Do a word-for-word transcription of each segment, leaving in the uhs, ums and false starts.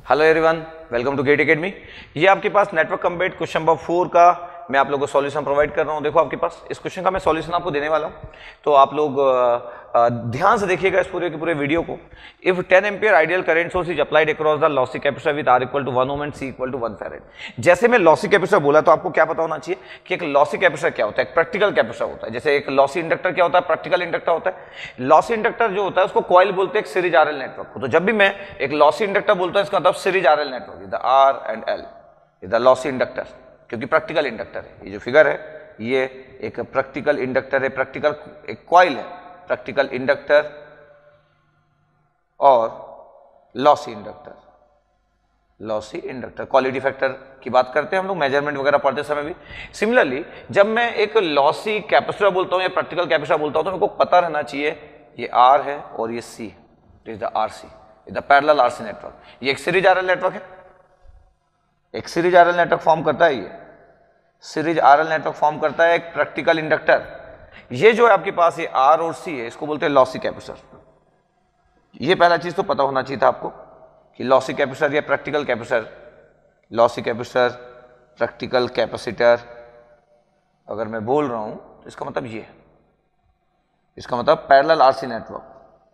Hello everyone, welcome to GATE academy. ये आपके पास नेटवर्क कंपेट क्वेश्चन नंबर फोर का मैं आप लोगों को सॉल्यूशन प्रोवाइड कर रहा हूँ। देखो आपके पास इस क्वेश्चन का मैं सॉल्यूशन आपको देने वाला हूँ, तो आप लोग ध्यान से देखिएगा इस पूरे के पूरे वीडियो को। If ten ampere ideal current source is applied across the lossy capacitor with R equal to one ohm and C equal to one farad. जैसे मैं लॉसी कैपेसिटर बोला तो आपको क्या पता होना चाहिए कि एक लॉसी कैपेसिटर क्या होता है, एक प्रैक्टिकल कैपेसिटर होता है। जैसे एक लॉसी इंडक्टर क्या होता है, प्रैक्टिकल इंडक्टर होता है। लॉसी इंडक्टर जो होता है उसको कॉइल बोलते हैं एक सीरीज आरएल नेटवर्क को। तो जब भी मैं एक लॉसी इंडक्टर बोलता हूं इसका मतलब series RL network, the R and L is the lossy inductor, क्योंकि प्रैक्टिकल इंडक्टर है। ये जो फिगर है ये एक प्रैक्टिकल इंडक्टर है, प्रैक्टिकल एक कॉइल है, प्रैक्टिकल इंडक्टर और lossy inductor. Lossy inductor quality factor की बात करते हैं हम लोग मेजरमेंट वगैरह पढ़ते समय भी। सिमिलरली जब मैं एक लॉसी कैपेसिटर बोलता हूं या प्रैक्टिकल कैपेसिटर बोलता हूं तो मेरे को पता रहना चाहिए ये आर है और ये C, it is the RC, is the parallel RC network. ये एक सीरीज आरएल नेटवर्क है, एक सीरीज आरएल नेटवर्क फॉर्म करता है। ये सीरीज आरएल नेटवर्क फॉर्म करता है एक प्रैक्टिकल इंडक्टर। ये जो है आपके पास ये आर और सी है, इसको बोलते हैं लॉसी कैपेसिटर। ये पहला चीज तो पता होना चाहिए था आपको कि लॉसी कैपेसिटर या practical capacitor, lossy capacitor practical capacitor अगर मैं बोल रहा हूं तो इसका मतलब ये है, इसका मतलब parallel RC network,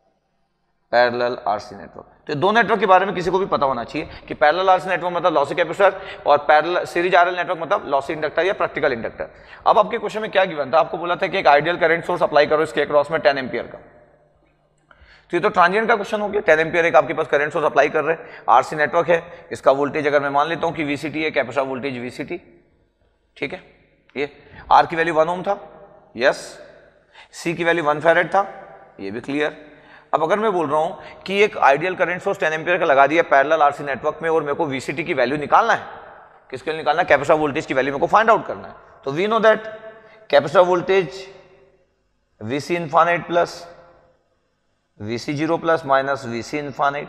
parallel RC network. तो दो नेटवर्क के बारे में किसी को भी पता होना चाहिए कि पैरेलल आरसी नेटवर्क मतलब लॉसी कैपेसिटर और पैरेलल सीरीज आरएल नेटवर्क मतलब लॉसी इंडक्टर या प्रैक्टिकल इंडक्टर। अब आपके क्वेश्चन में क्या गिवन था, आपको बोला था कि एक आइडियल करंट सोर्स अप्लाई करो इसके अक्रॉस में टेन एम्पियर का। तो ये तो ट्रांजिएंट का क्वेश्चन हो गया। टेन एम्पियर एक आपके पास करंट सोर्स अप्लाई कर रहे हैं, आरसी नेटवर्क है, इसका वोल्टेज अगर मैं मान लेता हूं कि वीसीटी है, कैपेसिटर वोल्टेज वीसीटी, ठीक है। ये आर की वैल्यू वन ओम था, यस, सी की वैल्यू वन फैरेड था, ये भी क्लियर। अब अगर मैं बोल रहा हूं कि एक ideal current source ten ampere का लगा दिया पैरेलल आरसी नेटवर्क में और मेरे को वीसीटी की वैल्यू निकालना है, किसके लिए निकालना है, कैपेसिटर वोल्टेज की वैल्यू मेरे को फाइंड आउट करना है। तो we know that capacitor voltage VC infinite plus VC zero plus minus VC infinite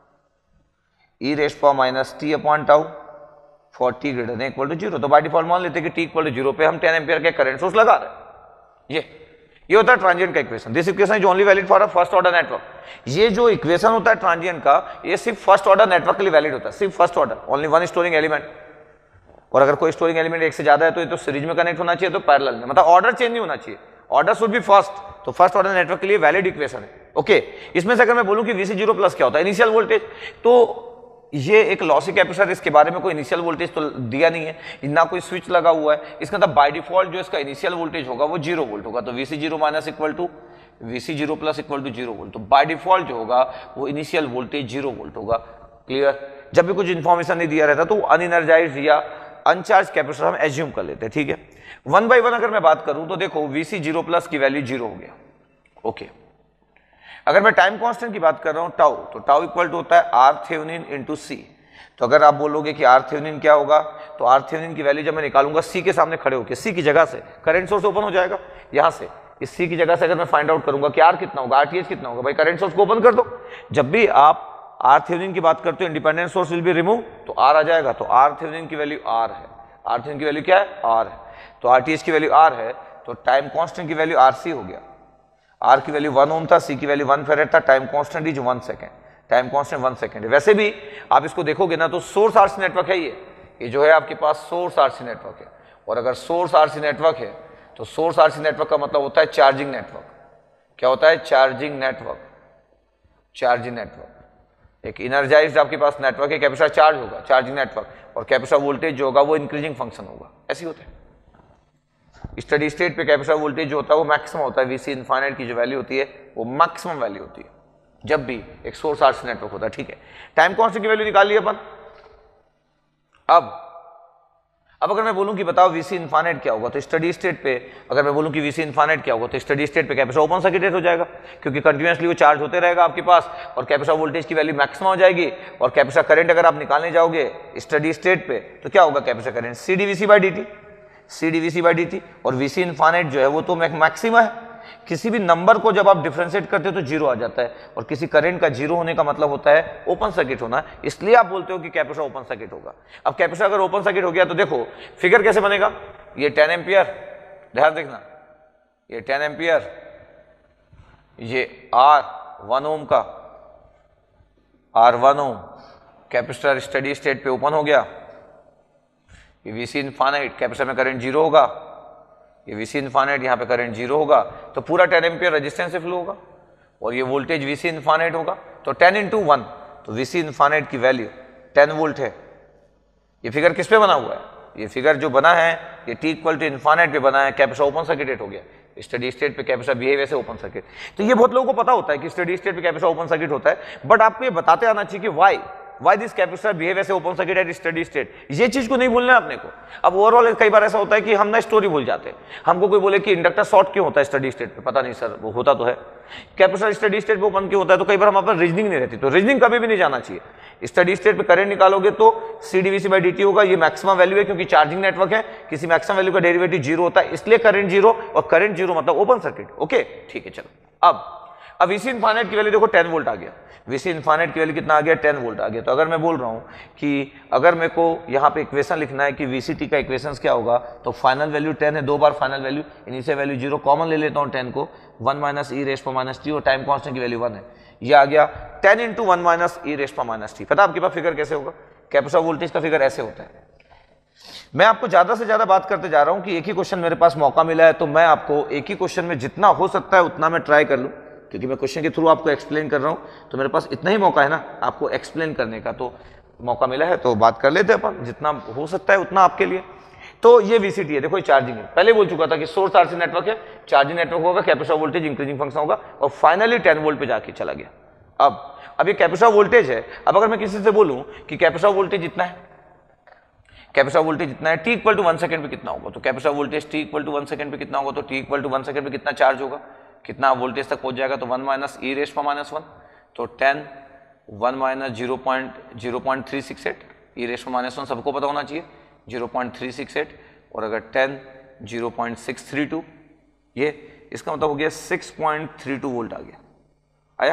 e raised power minus T upon tau for T greater than equal to zero. तो by default मान लेते हैं कि T equal to zero पे हम ten ampere के current source लगा रहे हैं। ये ये होता है ट्रांजिएंट का equation. This equation is only valid for a first order network. ये जो इक्वेशन होता है ट्रांजिएंट का, ये सिर्फ फर्स्ट ऑर्डर नेटवर्क के लिए वैलिड होता है, सिर्फ first order, only one storing element. और अगर कोई स्टोरिंग एलिमेंट एक से ज्यादा है तो ये तो सीरीज में कनेक्ट होना चाहिए, तो पैरेलल में, मतलब ऑर्डर चेंज नहीं होना चाहिए, ऑर्डर शुड बी फर्स्ट। तो फर्स्ट ऑर्डर नेटवर्क के लिए वैलिड इक्वेशन है। ओके, इसमें से अगर मैं बोलूं कि वीसी जीरो प्लस क्या होता है, इनिशियल वोल्टेज, तो ये एक लॉसी कैपेसिटर, इसके बारे में कोई इनिशियल वोल्टेज तो दिया नहीं है, ना कोई स्विच लगा हुआ है, इसका मतलब बाय डिफॉल्ट जो इसका इनिशियल वोल्टेज होगा वो जीरो वोल्ट होगा। तो VC zero minus equal to VC zero plus equal to zero volt. तो बाय डिफॉल्ट जो होगा वो इनिशियल वोल्टेज जीरो वोल्ट होगा। क्लियर। जब भी कुछ इंफॉर्मेशन नहीं दिया रहता तो अनएनर्जाइज्ड या अनचार्ज कैपेसिटर हम एज्यूम कर लेते हैं, ठीक है। वन बाई वन अगर मैं बात करूं तो देखो वीसी जीरो प्लस की वैल्यू जीरो हो गया। ओके, अगर मैं टाइम कांस्टेंट की बात कर रहा हूं टाउ, तो टाउ इक्वल टू होता है आर थेवेनिन इंटू सी। तो अगर आप बोलोगे कि आर थेवेनिन क्या होगा, तो आर थेवेनिन की वैल्यू जब मैं निकालूंगा सी के सामने खड़े होकर, सी की जगह से करंट सोर्स ओपन हो जाएगा। यहां से इस सी की जगह से अगर मैं फाइंड आउट करूंगा कि आर कितना होगा, आरटीएच कितना होगा, भाई करंट सोर्स को ओपन कर दो। जब भी आप आर थेवेनिन की बात करते हो, independent source will be remove, तो आर आ जाएगा। तो आर थेवेनिन की वैल्यू आर है, आर थेवेनिन की वैल्यू क्या है, आर है। तो आरटीएच की वैल्यू आर है, तो टाइम कांस्टेंट की वैल्यू आरसी हो गया। आर की वैल्यू वन ओम था, सी की वैल्यू वन फैरेड था, time constant is one second, time constant one second है। वैसे भी आप इसको देखोगे ना तो सोर्स आरसी नेटवर्क है, ये ये जो है आपके पास सोर्स आरसी नेटवर्क है। और अगर सोर्स आरसी नेटवर्क है तो सोर्स आरसी नेटवर्क का मतलब होता है चार्जिंग नेटवर्क। क्या होता है, चार्जिंग नेटवर्क, चार्जिंग नेटवर्क। एक इनर्जाइज्ड आपके पास नेटवर्क है, कैपेसिटर चार्ज होगा, चार्जिंग नेटवर्क, और कैपेसिटर वोल्टेज जो होगा वो इंक्रीजिंग फंक्शन होगा। ऐसे होता है। स्टडी स्टेट पे कैपेसिटर वोल्टेज जो होता है वो मैक्सिमम होता है, वीसी इनफाइनाइट की जो वैल्यू होती है वो मैक्सिमम वैल्यू होती है जब भी एक सोर्स आरसी नेटवर्क होता है, ठीक है। टाइम कांस्टेंट की वैल्यू निकाल ली अपन। अब अब अगर मैं बोलूं कि बताओ वीसी इनफाइनाइट क्या होगा, तो स्टडी स्टेट पे अगर मैं बोलूं कि वीसी इनफाइनाइट क्या होगा, तो स्टडी स्टेट पे कैपेसिटर ओपन सर्किटेड हो जाएगा, क्योंकि कंटिन्यूअसली वो चार्ज होते रहेगा आपके पास, और कैपेसिटर वोल्टेज की वैल्यू मैक्सिमम हो जाएगी। और कैपेसिटर करंट अगर आप निकालने जाओगे स्टडी स्टेट पे तो क्या होगा, capacitor current C DVC by D T, C DVC by D T. और वीसी इनफाइनाइट जो है वो तो मैक्सिमम है। किसी भी नंबर को जब आप डिफरेंशिएट करते हो तो जीरो आ जाता है, और किसी करंट का जीरो होने का मतलब होता है ओपन सर्किट होना, इसलिए आप बोलते हो कि कैपेसिटर ओपन सर्किट होगा। अब कैपेसिटर अगर ओपन सर्किट हो गया तो देखो फिगर कैसे बनेगा, ये टेन एम्पियर, ध्यान देखना, ये टेन एम्पियर, ये आर वन ओम का, R one ohm capacitor steady state पे ओपन हो गया, ये वीसी इनफाइनाइट, कैपेसिटर में करंट जीरो होगा, ये वीसी इनफाइनाइट, यहाँ पे करंट जीरो होगा, तो पूरा टेन एम्पियर रेजिस्टेंस से फ्लो होगा, और ये वोल्टेज वीसी इनफाइनाइट होगा, तो टेन इंटू वन, तो वीसी इनफाइनाइट की वैल्यू टेन वोल्ट है। ये फिगर किस पे बना हुआ है? ये फिगर जो बना है ये टी इक्वल टू इनफाइनाइट पे बना है, कैपेसिटर ओपन सर्किटेड हो गया, स्टडी स्टेट पे कैपेसिटर बिहेव ऐसे ओपन सर्किट। तो ये बहुत लोगों को पता होता है कि स्टडी स्टेट पे कैपेसिटर ओपन सर्किट होता है, बट आपको ये बताते आना चाहिए कि why Why this capacitor behave as a open circuit at steady state? ये चीज को नहीं भूलना है अपने को। अब ओवरऑल कई बार ऐसा होता है कि हम ना स्टोरी भूल जाते हैं, हमको कोई बोले कि इंडक्टर शॉर्ट क्यों होता है स्टडी स्टेट पे, पता नहीं सर वो होता तो है। कैपेसिटर स्टडी स्टेट पे ओपन क्यों होता है, तो कई बार हमारे पास रीजनिंग नहीं रहती, तो रीजनिंग कभी भी नहीं जाना चाहिए। स्टडी स्टेट पे करंट निकालोगे तो सी डीवीसी बाई डी होगा, ये मैक्सिमम वैल्यू है क्योंकि चार्जिंग नेटवर्क है, किसी मैक्सिमम वैल्यू का डेरिवेटिव जीरो होता है, इसलिए करंट जीरो, और करंट जीरो मतलब ओपन सर्किट। ओके ठीक है, चलो अब अब वीसी इनफाइनाइट की वैल्यू देखो टेन वोल्ट आ गया, वीसी इनफाइनाइट की वैल्यू कितना आ गया, टेन वोल्ट आ गया। तो अगर मैं बोल रहा हूं कि अगर मेरे को यहाँ पे इक्वेशन लिखना है कि वीसीटी का इक्वेशन क्या होगा, तो फाइनल वैल्यू टेन है, दो बार final value, initial value zero, common ले लेता हूँ टेन को, वन माइनस ई रेस पर माइनस टी, और टाइम कॉन्स्टेंट की वैल्यू वन है, ये आ गया ten into one minus e raise पर माइनस टी। पता आपके पास फिगर कैसे होगा, कैपेसिटर वोल्टेज का फिगर ऐसे होता है। मैं आपको ज्यादा से ज्यादा बात करते जा रहा हूं कि एक ही क्वेश्चन मेरे पास मौका मिला है, तो मैं आपको एक ही क्वेश्चन में जितना हो सकता है उतना मैं ट्राई कर लूं, क्योंकि मैं क्वेश्चन के थ्रू आपको एक्सप्लेन कर रहा हूं, तो मेरे पास इतना ही मौका है ना आपको एक्सप्लेन करने का, तो मौका मिला है तो बात कर लेते हैं अपन, जितना हो सकता है उतना आपके लिए। तो ये वीसीटी है, देखो ये चार्जिंग है, पहले बोल चुका था कि सोर्स आरसी नेटवर्क है, चार्जिंग नेटवर्क होगा, कैपेसिटर वोल्टेज इंक्रीजिंग फंक्शन होगा, और फाइनली टेन वोल्ट पे जाके चला गया। अब अब ये कैपेसिटर वोल्टेज है, अब अगर मैं किसी से बोलूं कि कैपेसिटर वोल्टेज इतना है, कैपेसिटर वोल्टेज इतना है, T equal to one second पे कितना होगा, तो capacitor voltage T equal to one second पे कितना होगा, तो T equal to one second पे कितना चार्ज होगा, कितना वोल्टेज तक पहुंच जाएगा, तो वन माइनस ई रेस पर माइनस वन, तो ten one minus zero point zero point three six eight, e raise पर माइनस वन सबको पता होना चाहिए, zero point three six eight, और अगर ten zero point six three two, ये इसका मतलब हो गया six point three two volt आ गया, आया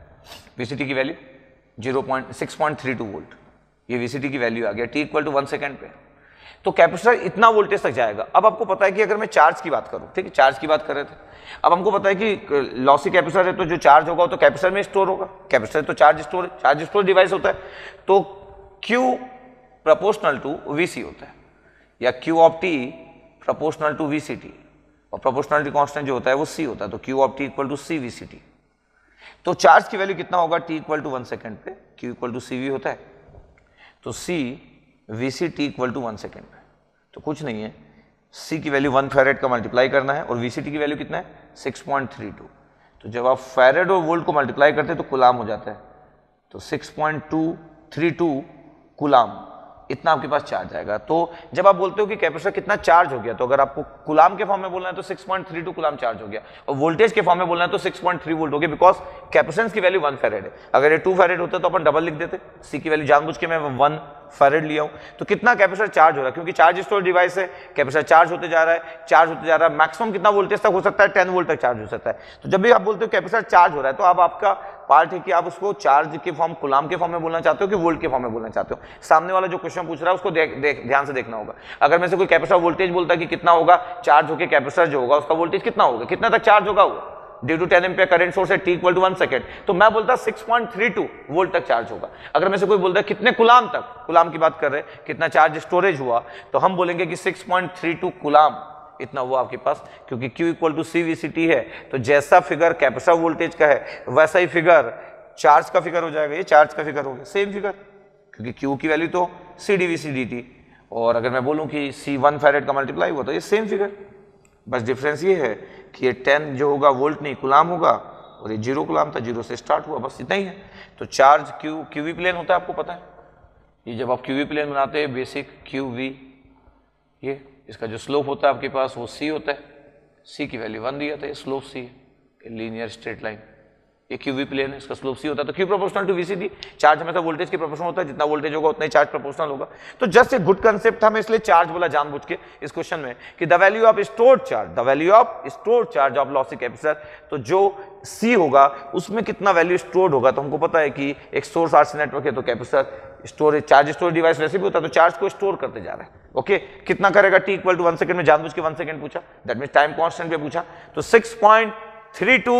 वीसीटी की value zero point six point three two volt, ये वीसीटी की वैल्यू आ गया T equal to one second पे। तो कैपेसिटर इतना वोल्टेज तक जाएगा। अब आपको पता है कि अगर मैं चार्ज की बात करूं, ठीक है, चार्ज की बात कर रहे थे, अब हमको पता है कि लॉसी कैपेसिटर है तो जो चार्ज होगा तो कैपेसिटर में स्टोर होगा, कैपेसिटर तो charge store charge store device होता है, तो Q प्रोपोर्शनल टू वीसी होता है, या Q of T proportional to VCT, और प्रोपोर्शनलिटी कांस्टेंट जो होता है वो C होता है, तो Q of T equal to C VCT. तो चार्ज की वैल्यू कितना होगा T equal to one second पे, Q equal to C V होता है, तो C VC T equal to one second पे, तो कुछ नहीं है, C की वैल्यू वन फैरेड का मल्टीप्लाई करना है, और वीसीटी की वैल्यू कितना है सिक्स पॉइंट थ्री टू, तो जब आप फैरेड और वोल्ट को मल्टीप्लाई करते हैं तो कुलाम हो जाता है, तो six point two three two coulomb, इतना आपके पास चार्ज आएगा। तो जब आप बोलते हो कि कैपेसिटर कितना चार्ज हो गया, तो अगर आपको कुलाम के फॉर्म में बोलना है तो six point three two coulomb charge हो गया, और वोल्टेज के फॉर्म में बोलना है तो सिक्स पॉइंट थ्री वोल्ट हो गया, बिकॉज कैपेसिटेंस की वैल्यू वन फैरेड है। अगर ये टू फैरेड होता तो अपन डबल लिख देते, सी की वैल्यू जानबूझ के मैं वन फैरेड लिया हूं। तो कितना कैपेसिटर चार्ज हो रहा है, क्योंकि चार्ज स्टोर डिवाइस है, कैपेसिटर चार्ज होते जा रहा है, चार्ज होते जा रहा है, मैक्सिमम कितना वोल्टेज तक हो सकता है, टेन वोल्ट तक चार्ज हो सकता है। तो जब भी आप बोलते हो कैपेसिटर चार्ज हो रहा है, तो अब आपका पार्ट है कि आप उसको चार्ज के फॉर्म कुलाम के फॉर्म में बोलना चाहते हो कि वोल्ट के फॉर्म में बोलना चाहते हो। सामने वाला जो क्वेश्चन पूछ रहा है उसको देख, देख, ध्यान से देखना होगा। अगर मैं से कोई कैपेसिटर वोल्टेज बोलता है कि कितना होगा चार्ज होकर कैपेसिटर जो होगा उसका वोल्टेज कितना होगा, कितना तक चार्ज होगा वो, due to ten ampere current source है, T equal to one second, तो मैं बोलता six point three two volt तक चार्ज होगा। अगर मैं से कोई बोलता है कितने कुलाम तक, कुलाम की बात कर रहे हैं, कितना चार्ज स्टोरेज हुआ, तो हम बोलेंगे कि six point three two coulomb इतना हुआ आपके पास, क्योंकि Q equal to C VCT है। तो जैसा फिगर कैपेसिटर वोल्टेज का है वैसा ही फिगर चार्ज का फिगर हो जाएगा, ये चार्ज का फिगर हो गया, सेम फिगर, क्योंकि Q की वैल्यू तो सी डीवीसी डी, और अगर मैं बोलूं कि C वन फैरेड का मल्टीप्लाई हुआ तो ये सेम फिगर। बस डिफरेंस ये है कि ये टेन जो होगा वोल्ट नहीं कुलाम होगा, और ये जीरो कुलाम था, जीरो से स्टार्ट हुआ, बस इतना ही है। तो चार्ज क्यू क्यूवी प्लेन होता है, आपको पता है, ये जब आप क्यूवी प्लेन बनाते हैं बेसिक क्यूवी, ये इसका जो स्लोप होता है आपके पास वो C होता है, C की वैल्यू वन दिया था, ये स्लोप C है, लीनियर स्ट्रेट लाइन, ये क्यूवी प्लेन है, इसका स्लोप C होता है। तो Q proportional to VCT, charge हमेशा वोल्टेज के प्रोपोर्शनल होता है, जितना वोल्टेज होगा उतना ही चार्ज प्रोपोर्शनल होगा। तो जस्ट एक गुड कंसेप्ट था, मैं इसलिए चार्ज बोला जानबूझ के इस क्वेश्चन में कि the value of stored charge, the value of stored charge of lossy capacitor, तो जो C होगा उसमें कितना वैल्यू स्टोर्ड होगा। तो हमको पता है कि एक सोर्स आरसी नेटवर्क है, तो capacitor storage charge storage device वैसे भी होता है, तो चार्ज को स्टोर करते जा रहा है। Okay okay? कितना करेगा T equal to one second में, जानबूझ के वन सेकंड पूछा, दैट मीन टाइम कांस्टेंट पे पूछा, तो six point three two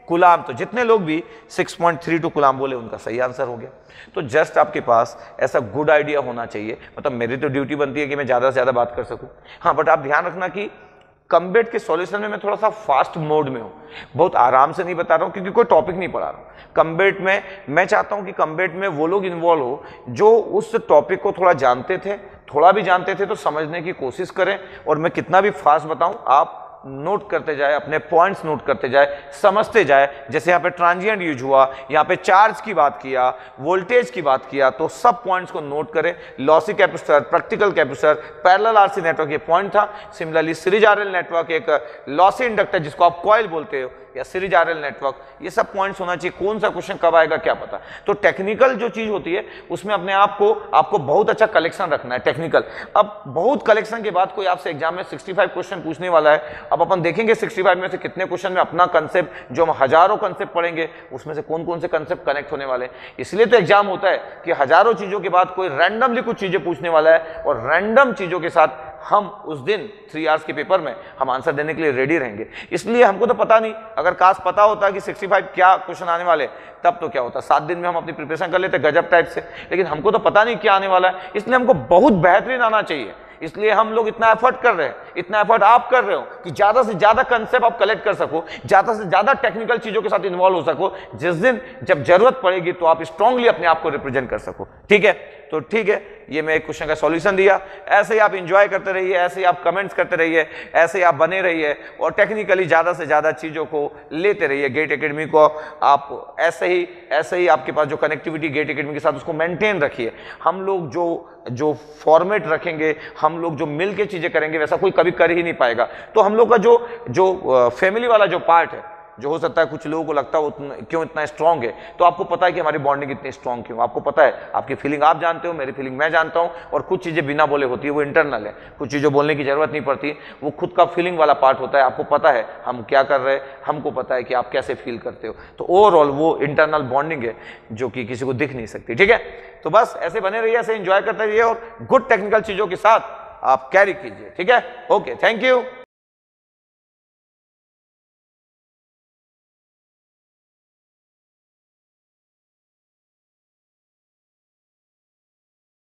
coulomb, तो जितने लोग भी six point three two coulomb बोले उनका सही आंसर हो गया। तो जस्ट आपके पास ऐसा गुड आइडिया होना चाहिए, मतलब मेरी तो ड्यूटी बनती है कि मैं ज्यादा से ज्यादा बात कर सकूं। हाँ, बट आप ध्यान रखना कि कम्बेट के सॉल्यूशन में मैं थोड़ा सा फास्ट मोड में हूं, बहुत आराम से नहीं बता रहा हूं क्योंकि कोई टॉपिक नहीं पढ़ा रहा हूं। कम्बेट में मैं चाहता हूं कि कम्बेट में वो लोग इन्वॉल्व हो जो उस टॉपिक को थोड़ा जानते थे, थोड़ा भी जानते थे तो समझने की कोशिश करें। और मैं कितना भी फास्ट बताऊं, आप नोट करते जाए, अपने पॉइंट्स नोट करते जाए, समझते जाए। जैसे यहाँ पे ट्रांजिएंट यूज हुआ, यहाँ पे चार्ज की बात किया, वोल्टेज की बात किया, तो सब पॉइंट्स को नोट करें। Lossy capacitor, practical capacitor, parallel RC network ये पॉइंट था। सिमिलरली सीरीज आरएल नेटवर्क, एक लॉसी इंडक्टर जिसको आप कॉइल बोलते हो, या सीरीज आरएल नेटवर्क, ये सब पॉइंट्स होना चाहिए। कौन सा क्वेश्चन कब आएगा क्या पता। तो टेक्निकल जो चीज होती है उसमें अपने आप को आपको बहुत अच्छा कलेक्शन रखना है, टेक्निकल। अब बहुत कलेक्शन के बाद कोई आपसे एग्जाम में सिक्सटी फाइव क्वेश्चन पूछने वाला है। अब अपन देखेंगे सिक्सटी फाइव में से कितने क्वेश्चन में अपना कंसेप्ट, जो हम हजारों कंसेप्ट पढ़ेंगे उसमें से कौन कौन से कंसेप्ट कनेक्ट होने वाले हैं। इसलिए तो एग्जाम होता है कि हजारों चीजों के बाद कोई रैंडमली कुछ चीजें पूछने वाला है, और रैंडम चीजों के साथ हम उस दिन थ्री आवर्स के पेपर में हम आंसर देने के लिए रेडी रहेंगे। इसलिए हमको तो पता नहीं, अगर काश पता होता कि सिक्सटी फाइव क्या क्वेश्चन आने वाले, तब तो क्या होता, सात दिन में हम अपनी प्रिपरेशन कर लेते गजब टाइप से। लेकिन हमको तो पता नहीं क्या आने वाला है, इसलिए हमको बहुत बेहतरीन आना चाहिए। इसलिए हम लोग इतना एफर्ट कर रहे हैं, इतना एफर्ट आप कर रहे हो कि ज्यादा से ज्यादा कंसेप्ट आप कलेक्ट कर सको, ज्यादा से ज्यादा टेक्निकल चीजों के साथ इन्वॉल्व हो सको, जिस दिन जब जरूरत पड़ेगी तो आप स्ट्रांगली अपने आप को रिप्रेजेंट कर सको। ठीक है, तो ठीक है, ये मैं एक क्वेश्चन का सॉल्यूशन दिया। ऐसे ही आप एंजॉय करते रहिए, ऐसे ही आप कमेंट्स करते रहिए, ऐसे ही आप बने रहिए और टेक्निकली ज्यादा से ज्यादा चीजों को लेते रहिए। गेट एकेडमी को आप ऐसे ही ऐसे ही आपके पास जो कनेक्टिविटी गेट एकेडमी के साथ उसको मेंटेन रखिए। हम लोग जो जो फॉर्मेट रखेंगे, हम लोग जो मिल के चीजें करेंगे, वैसा कोई कभी कर ही नहीं पाएगा। तो हम लोग का जो जो फैमिली वाला जो पार्ट है, जो हो सकता है कुछ लोगों को लगता है क्यों इतना स्ट्रांग है, तो आपको पता है कि हमारी बॉन्डिंग इतनी स्ट्रांग क्यों, आपको पता है, आपकी फीलिंग आप जानते हो, मेरी फीलिंग मैं जानता हूं। और कुछ चीजें बिना बोले होती है, वो इंटरनल है, कुछ चीजें बोलने की जरूरत नहीं पड़ती, वो खुद का फीलिंग वाला पार्ट होता है। आपको पता है हम क्या कर रहे हैं, हमको पता है कि आप कैसे फील करते हो। तो ओवरऑल वो इंटरनल बॉन्डिंग है जो कि किसी को दिख नहीं सकती। ठीक है, तो बस ऐसे बने रहिए, ऐसे एंजॉय करते रहिए और गुड टेक्निकल चीजों के साथ आप कैरी कीजिए। ठीक है, ओके, थैंक यू।